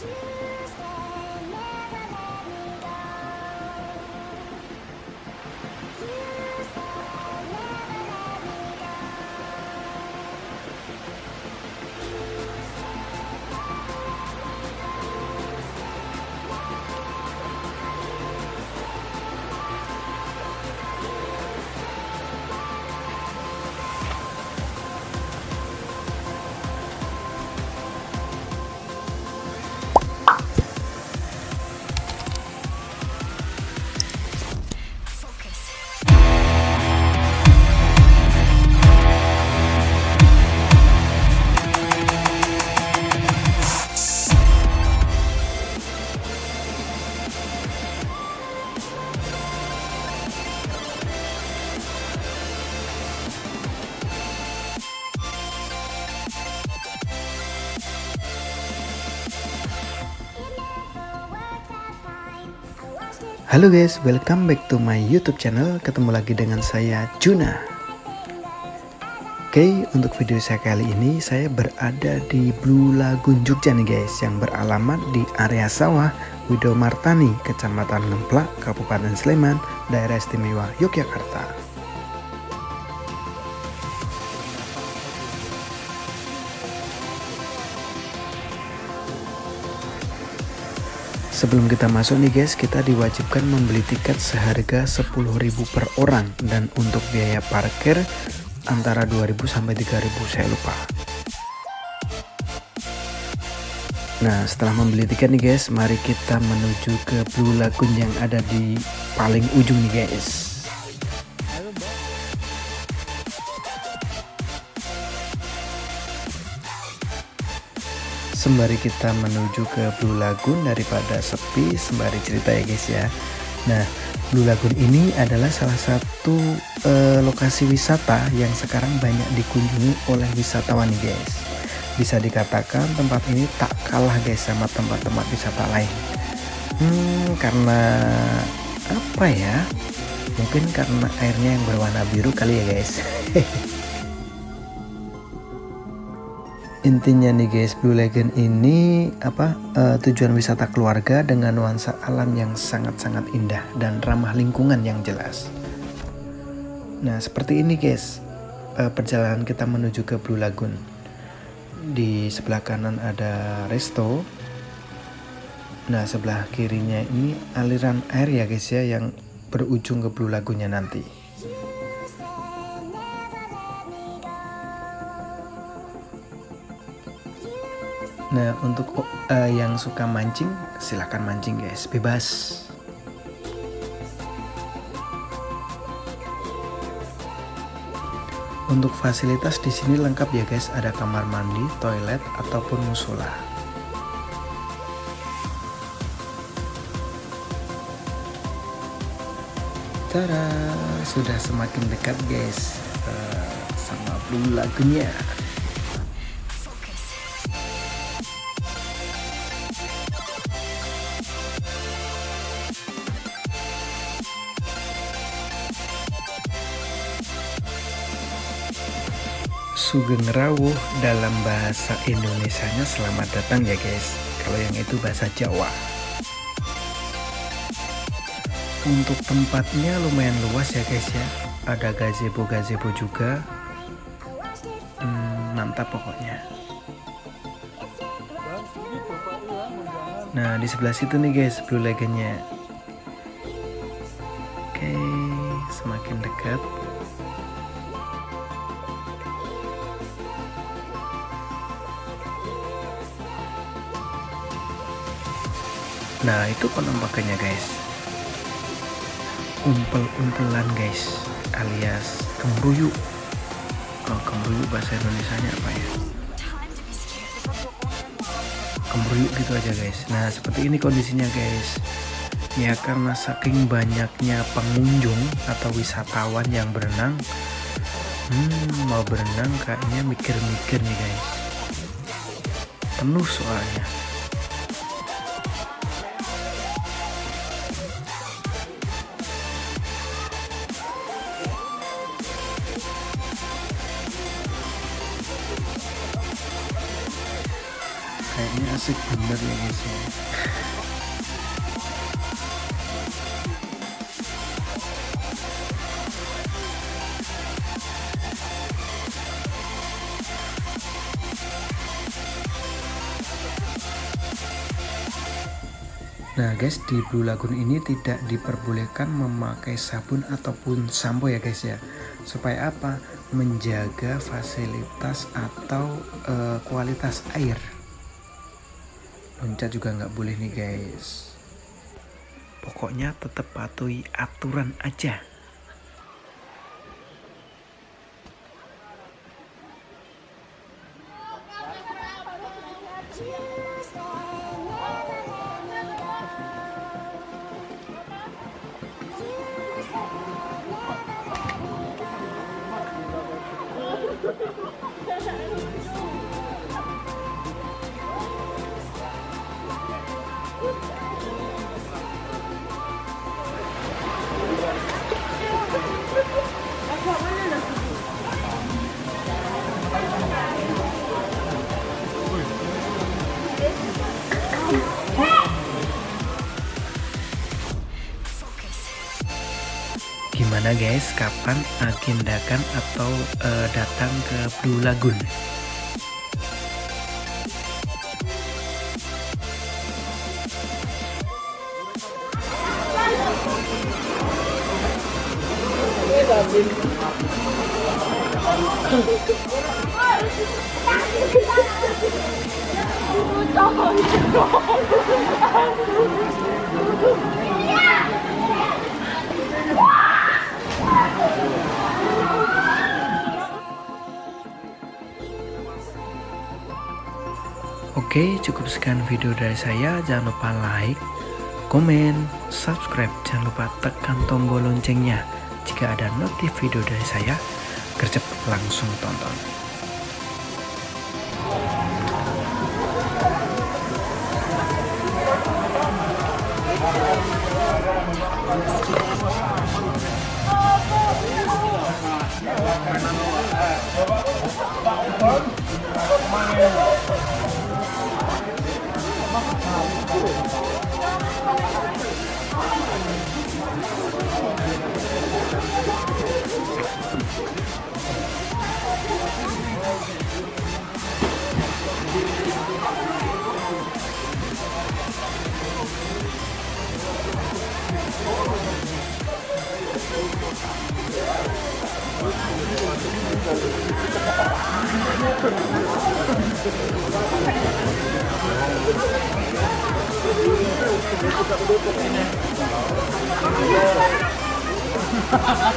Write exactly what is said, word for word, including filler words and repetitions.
Halo guys, welcome back to my YouTube channel. Ketemu lagi dengan saya Juna. Oke, untuk video saya kali ini saya berada di Blue Lagoon Jogja nih guys, yang beralamat di area sawah Widomartani, Kecamatan Ngemplak, Kabupaten Sleman, Daerah Istimewa Yogyakarta. Sebelum kita masuk nih guys, kita diwajibkan membeli tiket seharga sepuluh ribu per orang, dan untuk biaya parkir antara dua ribu sampai tiga ribu, saya lupa. Nah, setelah membeli tiket nih guys, mari kita menuju ke Blue Lagoon yang ada di paling ujung nih guys. Sembari kita menuju ke Blue Lagoon, daripada sepi, sembari cerita ya guys ya. Nah, Blue Lagoon ini adalah salah satu uh, lokasi wisata yang sekarang banyak dikunjungi oleh wisatawan nih guys. Bisa dikatakan tempat ini tak kalah guys sama tempat-tempat wisata lain. Hmm, karena apa ya? Mungkin karena airnya yang berwarna biru kali ya guys. Intinya nih guys, Blue Lagoon ini apa uh, tujuan wisata keluarga dengan nuansa alam yang sangat-sangat indah dan ramah lingkungan yang jelas. Nah, seperti ini guys uh, perjalanan kita menuju ke Blue Lagoon. Di sebelah kanan ada resto. Nah, sebelah kirinya ini aliran air ya guys ya, yang berujung ke Blue Lagoonnya nanti. Nah, untuk uh, yang suka mancing, silahkan mancing guys, bebas. Untuk fasilitas di sini lengkap ya guys, ada kamar mandi, toilet ataupun musola. Tada, sudah semakin dekat guys uh, sama Blue Lagoonnya. Sugeng rawuh dalam bahasa Indonesianya selamat datang ya guys. Kalau yang itu bahasa Jawa. Untuk tempatnya lumayan luas ya guys ya. Ada gazebo-gazebo juga. Hmm, mantap pokoknya. Nah, di sebelah situ nih guys Blue Lagoonnya. Oke, semakin dekat. Nah, itu penampakannya guys, umpel-umpelan guys, alias kembruyuk. Kalau kembruyuk bahasa Indonesianya apa ya? Kembruyuk gitu aja guys. Nah, seperti ini kondisinya guys. Ya, karena saking banyaknya pengunjung atau wisatawan yang berenang, hmm, mau berenang kayaknya mikir-mikir nih guys. Penuh soalnya. Kayaknya asik bener ya guys ya. Nah guys, di Blue Lagoon ini tidak diperbolehkan memakai sabun ataupun sampo ya guys ya. Supaya apa? Menjaga fasilitas atau uh, kualitas air. Loncat juga nggak boleh nih guys. Pokoknya tetap patuhi aturan aja. Gimana guys, kapan agendakan atau uh, datang ke Blue Lagoon? Oke, cukup sekian video dari saya. Jangan lupa like, komen, subscribe. Jangan lupa tekan tombol loncengnya. Jika ada notif video dari saya, gercep langsung tonton. Ha ha ha!